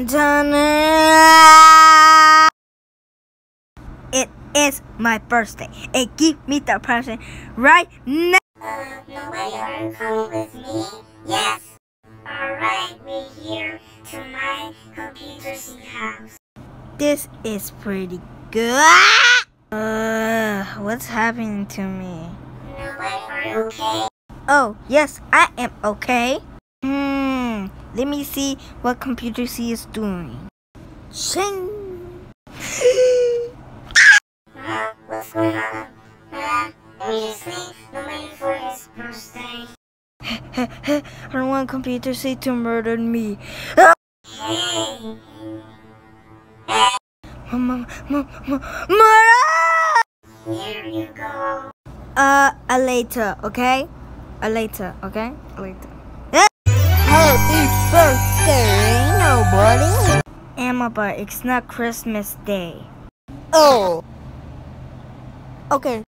It is my birthday. And give me the present right now. Nobody are coming with me? Yes. Alright, we're here to my computersy house. This is pretty good. What's happening to me? Nobody, are you okay? Oh, yes, I am okay. Let me see what computersy is doing. Shing! What's going on? Obviously, nobody for his birthday. I don't want computersy to murder me. Hey! Murder! Here you go. Later, okay? Later, okay? Later. Happy birthday, nobody. Emma, but it's not Christmas Day. Oh. Okay.